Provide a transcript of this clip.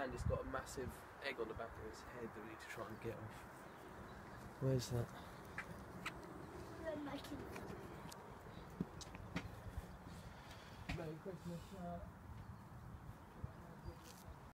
and it's got a massive egg on the back of its head that we need to try and get off. Where's that? Merry Christmas,